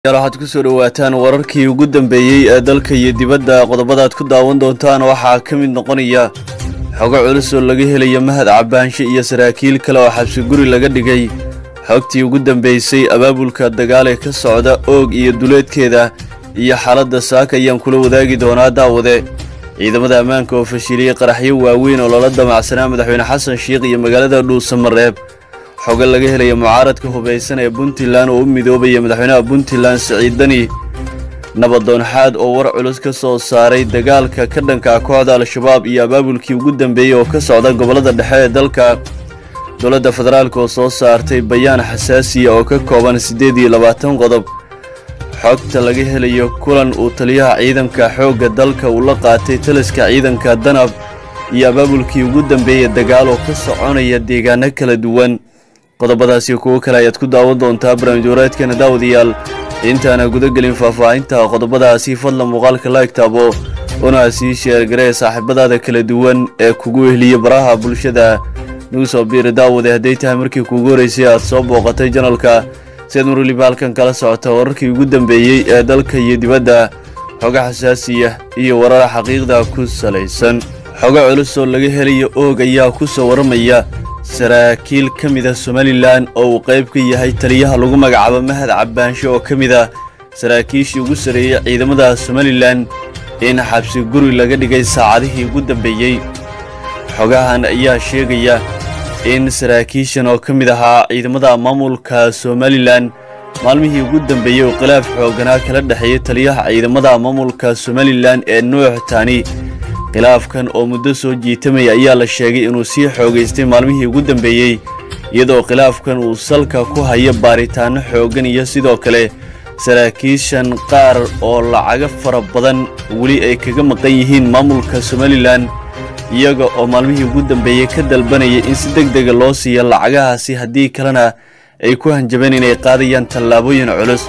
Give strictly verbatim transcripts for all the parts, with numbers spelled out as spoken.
waxaad ku soo dhawaataan wararkii ugu dambeeyay ee dalka iyo dibadda qodobada aad ku daawan doontaan waxaa ka mid noqonaya xogo culus oo laga helayo mahad cabaanshe iyo saraakiil kale oo xabsi guri laga dhigay xogtii ugu dambeysay abaabulka dagaal ee ka socda oog iyo duleedkeeda iyo xaaladda saaka ayaan kula wadaagi doonaa daawade ciidamada ammaanka oo fashiliyay qaraxyo waaweyn oo loola damacsanaa madaxweyne xasan sheekh iyo magaalada dhuusamareeb xogo laga helayo mucaaradka hubeysan ee Puntland oo u midoobay madaxweynaha Puntland Siciid Dani nabadoon xaad oo war culus ka soo saaray dagaalka ka dhanka kooxda al-shabaab iyo abaabulkii ugu dambeeyay oo ka socda gobolada dhexe ee dalka dowladda federaalka oo soo saartay bayaan xasaasi ah oo ka kooban siddeed iyo labaatan qodob xogta laga helayo kulan uu taliyaha ciidanka xoogga dalka uu la qaatay taliska ciidanka danab iyo abaabulkii ugu dambeeyay dagaal oo ka soconaya deegaano kala duwan qodobadaasi kuwa kale ayaad ku daawan doontaa barnaamijyadeedkeena daawadayaal intaana guda gelin faahfaahinta qodobadaasi fadlan muuqaalka like taabo una sii share garee saaxiibadaada kala duwan ee kugu ehliya baraha bulshada nagu soo biir daawade haday tahay markii kugu horeysay aad soo booqatay channelka sida marwali halkan kala socota wararkii ugu dambeeyay ee dalka iyo dibadda xogo xasaasi ah iyo warar xaqiiqda ku saleysan xogo culus oo laga helayo oog ayaa ku soo waramaya saraakiil kamida Somaliland oo qayb ka yahay taliyaha lagu magacaabo mahad cabaanshe oo kamida saraakiishii ugu sareeyay ciidamada Somaliland in xabsi guri laga dhigay saacadihii ugu dambeeyay xogahan ayaa sheegaya in saraakiishan oo kamida ahaa ciidamada maamulka Somaliland maalmihii ugu dambeeyay oo khilaaf xoogana kala dhaxeeyay taliyaha ciidamada maamulka Somaliland ee Nuux Tani khilaafkan oo muddo soo jiitamay ayaa la sheegay inuu si xoogeystay maalmihii ugu dambeeyay iyadoo khilaafkan uu salka ku hayo baaritaano xoogan iyo sidoo kale saraakiishan qaar oo lacag fara badan wali ay kaga maqan yihiin maamulka Somaliland iyaga oo maalmihii ugu dambeeyay ka dalbanayay in si degdeg ah loo siiyo lacagahaasi haddii kalena ay ku hanjabeen inay qaadayaan tallaabooyin culus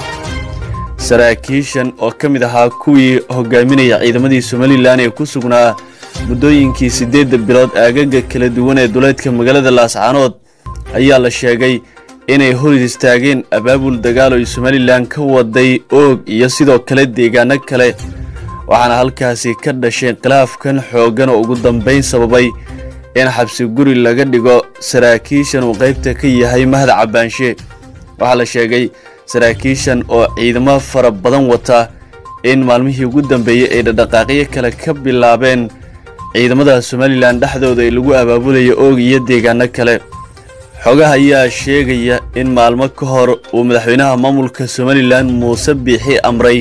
saraakiishan oo kamid ahaa kuwii hogaaminaya ciidamadii Somaliland ee ku sugnaa muddooyinkii siddeed bilood aagaga kala duwan ee duleedka magaalada Laascaanood ayaa la sheegay inay hor istaageen abaabul dagaal oo Somaliland ka waday oog iyo sidoo kale deegaano kale waxaana halkaasi ka dhashay khilaafkan xoogan oo ugu dambeyn sababay in xabsi guri laga dhigo saraakiishan uu qaybta ka yahay mahad cabaanshe waxa la sheegay saraakiishan oo ciidamo fara badan wata in maalmihii ugu dambeeyay ay dhaqaaqyo kale ka bilaabeen ciidamada Somaliland dhaxdooda ay lagu abaabulayo oog iyo deegaano kale xogaha ayaa sheegaya in maalmo ka hor uu madaxweynaha maamulka Somaliland Muuse Biixi amray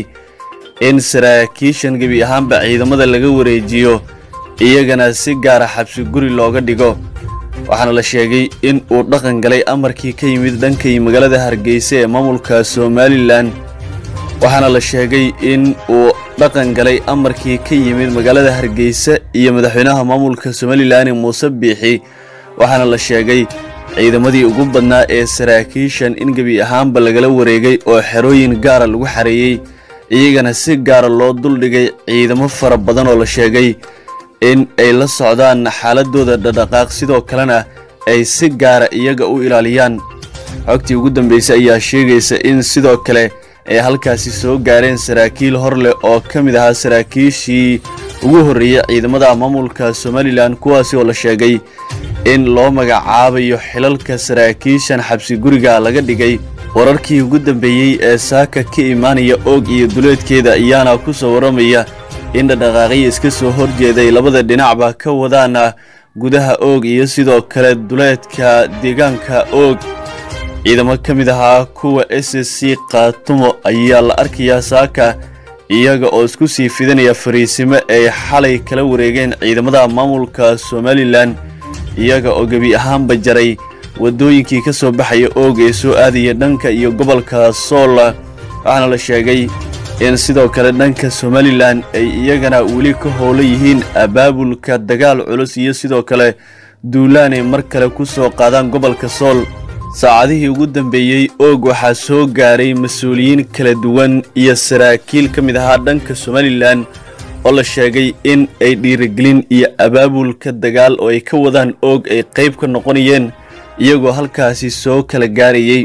in saraakiishan gabi ahaanba ciidamada laga wareejiyo iyagana si gaar ah xabsi guri looga dhigo waxaana la sheegay in uu dhaqan galay amarkii ka yimid dhankay magaalada Hargeysa ee maamulka Somaliland waxaana la sheegay in uu dhaqan galay amarkii ka yimid magaalada Hargeysa iyo madaxweynaha maamulka Somaliland Muuse Biixi waxaana la sheegay ciidamadii ugu badnaa ee saraakiishan in gabi ahaanba lagala wareegay oo xerooyin gaar ah lagu xareeyay iyagana si gaar ah loo dul dhigay ciidamo fara badan oo la sheegay in ay la socdaan xaaladooda dhaqaaq sidoo kalena ay si gaar ah iyaga u ilaaliyaan xogtii ugu dambeysay ayaa sheegaysa in sidoo kale ay halkaasi soo gaareen saraakiil horle oo kamid ahaa saraakiishii ugu horeeyay ciidamada maamulka Somaliland kuwaasi oo la sheegay in loo magacaabayo xilalka saraakiishan xabsi guriga laga dhigay wararkii ugu dambeeyay ee saaka ka imaanaya oog iyo duleedkeeda ayaana ku soo waramaya in dhaqaaqyo iska soo horjeeday labada dhinacba ka wadaana gudaha oog iyo sidoo kale duleedka deegaanka oog ciidamo kamid ahaa kuwa S S C qaatumo ayaa la arkayaa saaka iyaga oo isku sii fidanaya fariisimo ay xalay kala wareegeen ciidamada maamulka Somaliland iyaga oo gabi ahaanba jaray wadooyinkii ka soo baxaya oog ee soo aadaya dhanka iyo gobolka Sool waxaana la sheegay in sidoo kale dhanka Somaliland ay iyagana wali ka howlo yihiin abaabulka dagaal culus iyo sidoo kale duulaan ay mar kale ku soo qaadaan gobolka Sool saacadihii ugu dambeeyay oog waxa soo gaaray mas'uuliyiin kala duwan iyo saraakiil kamid ahaa dhanka Somaliland oo la sheegay in ay dhiirigelin iyo abaabulka dagaal oo ay ka wadaan oog ay qayb ka noqonayeen iyagoo halkaasi soo kala gaarayay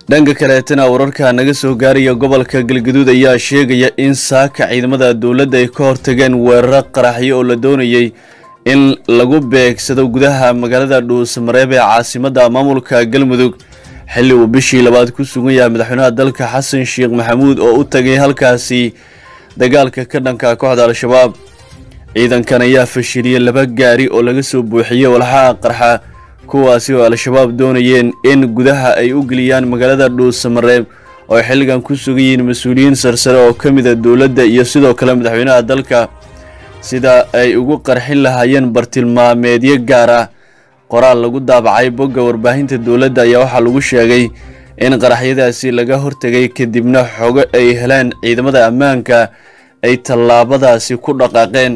dhanka kaleetana wararka naga soo gaaraya gobolka Galgaduud ayaa sheegaya in saaka ciidamada dawladda ay ka hortageen weerar qaraxyo oo la doonayay in lagu beegsado gudaha magaalada Dhuusamareeb ee caasimadda maamulka Galmudug xilli uu bishii labaad ku sugan yahay madaxweynaha dalka Xasan Sheekh Maxamuud oo u tagay halkaasi dagaalka ka dhanka kooxda Al-Shabaab ciidankan ayaa fashiliyay laba gaari oo laga soo buuxiyay walxaha qarxa kuwaasi oo Al-Shabaab doonayeen in gudaha ay u galiyaan magaalada Dhuusamareeb oo xilligan ku sugan yihiin mas'uuliyiin sarsare oo kamid ah dawladda iyo sidoo kale madaxweynaha dalka sida ay ugu qarxin lahaayeen bartilmaameedyo gaar ah qoraal lagu daabacay bogga warbaahinta dawladda ayaa waxa lagu sheegay in qaraxyadaasi laga hortagay kadibna xogo ay heleen ciidamada ammaanka ay tallaabadaasi ku dhaqaaqeen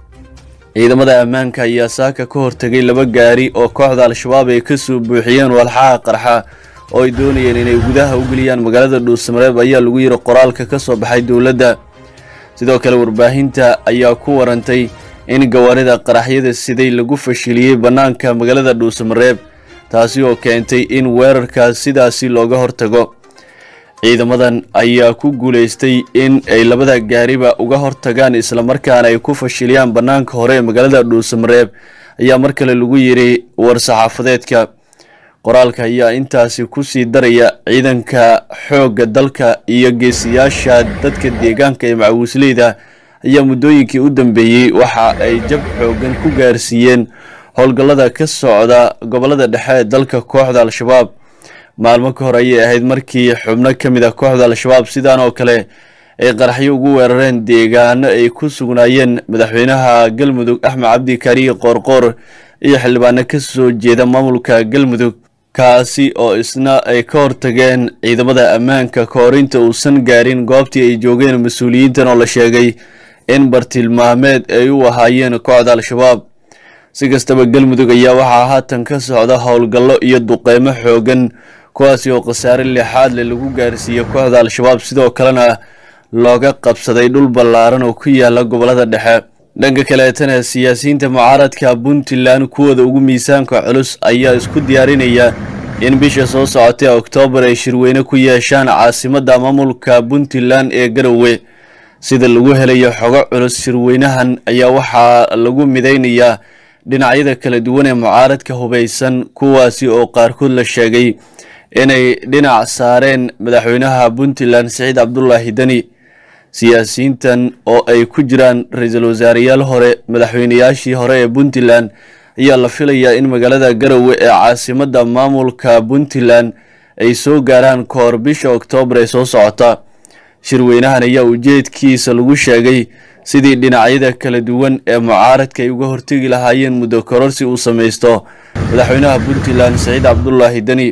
ciidamada ammaanka ayaa saaka ka hortagay laba gaari oo kooxda Al-Shabaab ay ka soo buuxiyeen walxaha qarxa oo ay doonayeen inay gudaha u galiyaan magaalada Dhuusamareeb ayaa lagu yiri qoraalka ka soo baxay dawladda sidoo kale warbaahinta ayaa ku warantay in gawaarida qaraxyada siday lagu fashiliyay banaanka magaalada Dhuusamareeb taasi oo keentay in weerarka sidaasi looga hortago ciidamadan ayaa ku guuleystay in ay labada gaariba uga hortagaan isla markaana ay ku fashiliyaan banaanka hore ee magaalada Dhuusamareeb ayaa mar kale lagu yiri war saxaafadeedka qoraalka ayaa intaasi ku sii daraya ciidanka xoogga dalka iyo geesiyaasha dadka deegaanka ee macawisleyda ayaa muddooyinkii u dambeeyay waxa ay jab xoogan ku gaarsiiyeen howlgallada ka socda gobolada dhexe ee dalka kooxda Al-Shabaab maalmo ka hor ayay ahayd markii xubno kamid ah kooxda Al-Shabaab sidaan oo kale ay qaraxyo ugu weerareen deegaano ay ku sugnaayeen madaxweynaha Galmudug Axmed Cabdi Kaariye Qoorqoor iyo xildhibaano ka soo jeeda maamulka Galmudug kaasi oo isna ay ka hortageen ciidamada ammaanka koorinta uusan gaarin goobtii ay joogeen mas'uuliyiintan oo la sheegay in bartilmaameed ay u ahaayeen kooxda Al-Shabaab si kastaba Galmudug ayaa waxa haatan ka socda howlgallo iyo duqeymo xoogan kuwaasi oo qasaare lixaad leh lagu gaarsiiyay kooxda Al-Shabaab sidoo kalena looga qabsaday dhul ballaaran oo ku yaala gobolada dhexe dhanka kale tan siyaasiyiinta mucaaradka Puntland kuwada ugu miisaanka culus ayaa isku diyaarinaya in bisha soo socotay October ay shirweyne ku yeeshaan caasimadda maamulka Puntland ee Garowe sida lagu helayo xogo culus shirweynahan ayaa waxa lagu mideynayaa dhinacyada kala duwan ee mucaaradka hubeysan kuwaasi oo qaarkood la sheegay inay dhinac saareen madaxweynaha Puntland Saciid Cabdullaahi Dani siyaasiyiintan oo ay ku jiraan ra'iisul wasaareyaal hore madaxweynayaashii hore ee Puntland ayaa la filayaa in magaalada Garowe ee caasimadda maamulka Puntland ay soo gaaraan koor bisha October ee soo socota shirweynahan ayaa ujeedkiisa lagu sheegay sidii dhinacyada kala duwan ee mucaaradka ay uga hortagi lahaayeen muddo kororsi uu sameeysto madaxweynaha Puntland Saciid Cabdullaahi Dani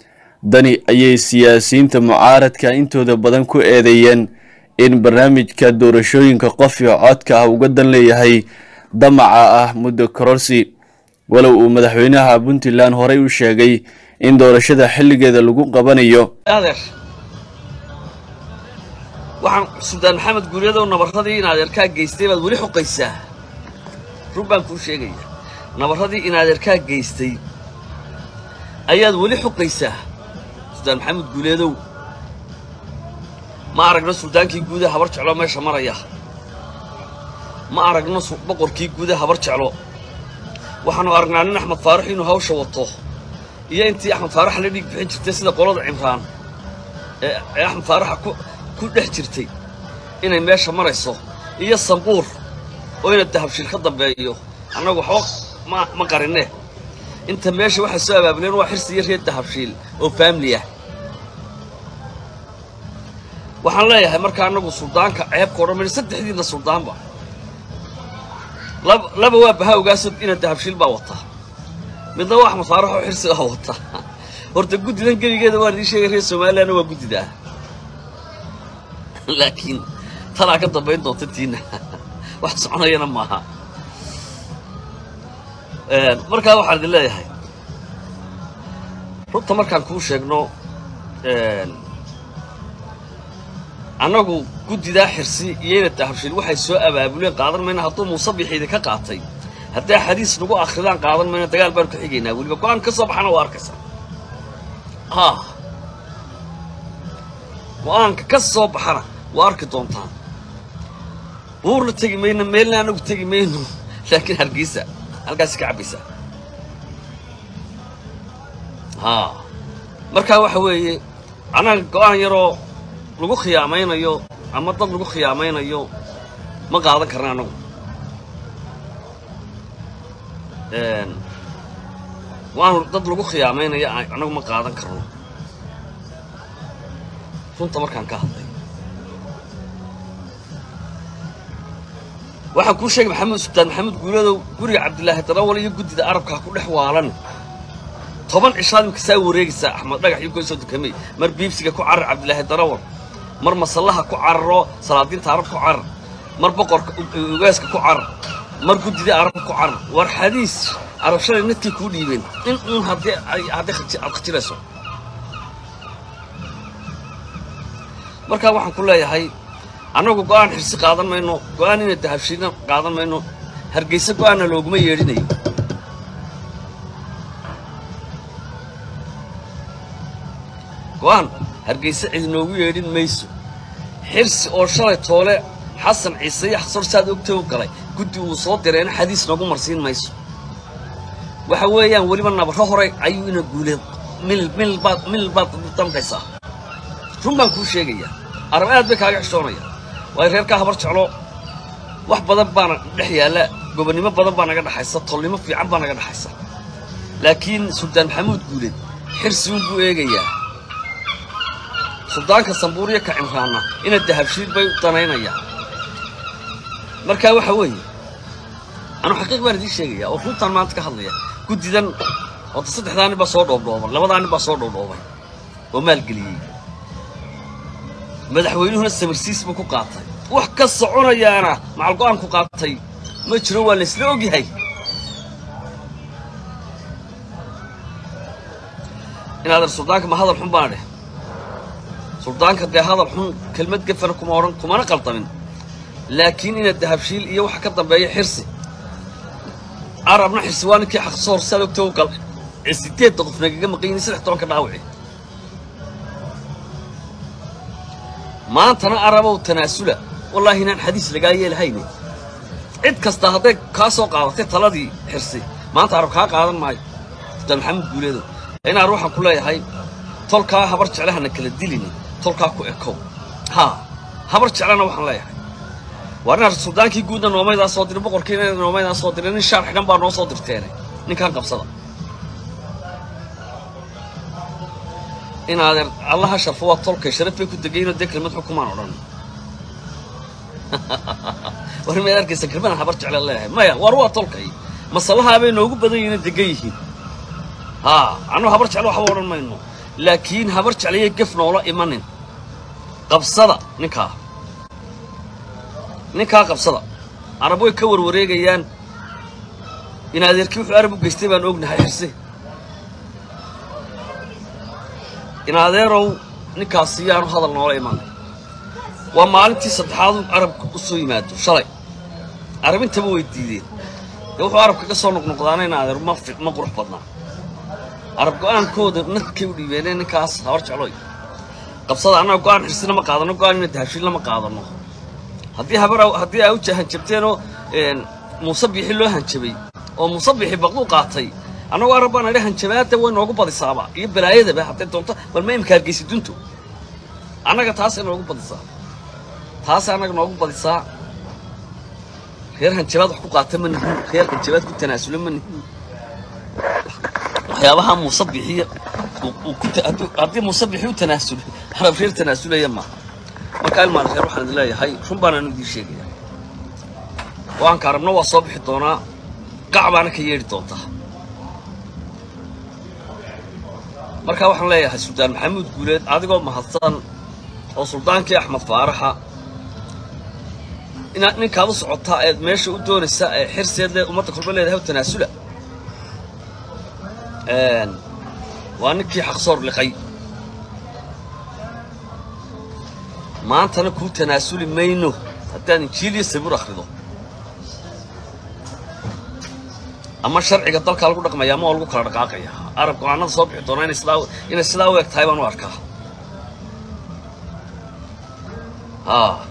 Dani ayay siyaasiyiinta mucaaradka intooda badan ku eedeeyeen in barnaamijka doorashooyinka qof iyo codka ah uga dan leeyahay damaca ah muddo kororsi walow uu madaxweynaha Puntland horey u sheegay in doorashada xilligeeda lagu qabanayo waxaan Suldaan Maxamed Guuleedo nabaradii in adeerka geystay baad wali xuqaysaa rubaan ku sheegay nabaradii in adeerka geystay ayaad wali xuqaysaa Suldaan Maxamed Guuleedo ma aragno suldaankii guud ee habar jeclo meesha maraya ma aragno boqorkii guud ee habar jeclo waxaanu aragnaa nin Axmed Faarax inuu hawsha wato iyo intii Axmed Faarax la dhig bixin jirtay sida qolada Cimraan ee Axmed Faarax ku ku dhex jirtay inay meesha marayso iyo sanquur oo ina dahabshil ka dambeeyo anagu xoog ma ma qarinne inta meesha waxa soo abaabuleen waa xirsi iyo reed dahabshil oo family ah waxaan leeyahay marka anagu suldaanka ceebka oo dhan saddexdiina suldaanba laba laba waa bahawgaas ina dahabshil baa wata midna wax Axmed Faarax oo xirsi ah wata horta gudidan geligeeda waa idin sheegay reer Soomaaliland waa gudida laakiin tala ka dambeyn doonta tiina wax soconayna maaha ee marka waxa la leeyahay runta markaan ku sheegno ee anagu gudida xirsi iyo dahabshil waxay soo abaabuleen qaadan mayna haduu musabbixida ka qaatay haddii xadiis lagu akhridaan qaadan mayna dagaal baan ku xigeynaa waliba go'aan ka soo baxana waa arkaysa ha go-aanka ka soo baxana waa arki doontaan buurna tegi mayno meelna anagu tegi mayno laakiin hargeysa halkaasi ka cabaysa haa markaa waxa weeye anaga go-aan yaroo lagu khiyaamaynayo ama dad lagu khiyaamaynayo ma qaadan karna anagu waan dad lagu khiyaamaynayo anagu ma qaadan karno runta markaan ka hadlay waxaan kuu sheegay maxamed sultaan maxamed guuladow guriga cabdilaahi darawal iyo guddida arabkaa ku dhex waalan toban cishaad imika saa wareegaysaa axmed dhagax iyo goysoo dukamey mar biibsiga ku carar cabdilaahi darawal mar masallaha ku cararo salaadiinta arab ku carar mar boqorka ugaaska ku carar mar guddida arab ku carar war xadiis arab shalay nadkii kuu dhiibeen in uun haddii haddii aad khajirayso markaa waxaan ku leeyahay annagu go-aan xirsi qaadan mayno go-aan ina dahabshiina qaadan mayno hargeysa go-aanna looguma yeedhinayo go-aan hargeysa cid noogu yeedhin mayso xirsi oo shalay toole xasan ciise iyo xasor saad ogtay u galay guddi uu soo direena xadiis noogu marsiin mayso waxa weeyaan weliba nabaro hore ayuu ina guuleed mil mil baad mil baad dambaysaa run baan kuu sheegayaa arab aad bay kaaga xishoonaya waayo reerkaa habar jeclo wax badan baana dhex yaalla gobonnimo badan baa naga dhexaysa tolnimo fiican baa naga dhexaysa laakiin suldaan maxamuud guuleed xirsi unbuu eegayaa suldaanka sambuuriya ka cimraana ina dahabshiid bay u danaynayaa markaa waxa weeye anu xaqiiq baan idiin sheegayaa oo runtaan maanta ka hadlaya guddidan oo saddexdaa nin baa soo dhoobdhooban labadaa nin baa soo dhoobdhoobay oo maalgeliyey madaxweynuhuna samirsiis buu ku qaatay wax ka soconayaana macal go-aan ku qaatay ma jiro waa la isla ogyahay inaad ar suldaanka ma hadal xun baan dheh suldaanka dee hadal xun kelmad gafana kuma odhan kumana qaldamin laakiin ina dahabshiil iyo waxa ka dambeeya xirsi arabna xirsi waa ninkii xaqsoor saad ogta u gal ee sideedda qof nagaga maqayni saddex tobanka dhaawici maantana arabow tanaasula wallaahi inaan xadiis lagaa yeelahayne cid kasta hadday kaa soo qaadatay taladii xirsi maanta arab kaa qaadan maayo sultaan maxamed guuleedow inaan ruuxan ku leeyahay tolkaa habar jeclahana kala dilini tolkaa ku ekow haa habar jeclana waxaan leeyahay waa inaad suldaankii guudna noomaydaa soo diray boqorkiina noomaydaa soo diray nin shaar xidhan baa noo soo dirteene ninkaan qabsada inaadeer allaha sharfo waa tolkay sharaf bay ku degayinoo dee kelmad xukumaan odhan war maad arkaysa kelmadan habar jecla leeyahay maya war waa tolkay masallahaabay noogu badan yihiin degan yihiin haa anuu habar jeclo waxba odhan mayno laakiin habar jeclayay gef noola imanin qabsada ninkaa ninkaa qabsada arab way ka warwareegayaan in adeerkii wuxuu arab u geystay baan ognahay xirse in adeerow ninkaasi yaanu hadal noola imanay waa maalintii saddexaad arabka u soo yimaado shalay arab intaba way diideen dee wuxuu arabka ka soo noqnoqdaana in adeer ma ma qurux badnaa arab go-aankooda nadkay u dhiibeeneen ninkaas habar jecloy qabsada annaga go-aan xirsina ma qaadano go-aan ina dahabshiilna ma qaadano haddii habar haddii ay u hanjabteenoo muuse biixi loo hanjabay oo muuse biixi baqduu qaatay annagoo arab baan idhi hanjabaadda way noogu badisaaba iyo balaayadaba hadday doonto bal ma imika hargeysi dunto annaga taasay noogu badisaa taasay annaga noogu badisaa reer hanjabaad wax ku qaata ma nihin reer hanjabaad ku tanaasulo ma nihin waxyaabaha muuse biixiya haddii muuse biixi u tanaasulo arab reer tanaasulaya maaha markaa ilmaan reer waxaan idin leeyahay run baanaan idiin sheegaya go-aanka arabna waa soo bixi doonaa qac baana ka yeedhi doontaa markaa waxaan leeyahay suldaan maxamuud guuleed adigoo mahadsan oo suldaankii axmed faaraxa inaad ninkaad u socotaa eed meesha u doonaysa ee xirseed le ummadda kolba leedahay u tanaasula waa ninkii xaqsoor liqay maantana kuu tanaasuli mayno haddaan injiil iyo sabuur akhrido ama sharciga dalkaa lagu dhaqmaya ama waa lagu kala dhaqaaqaya arab go-aanada soo bixi doonaa inay sidaa inay sidaa u eg tahay baan u arkaa ها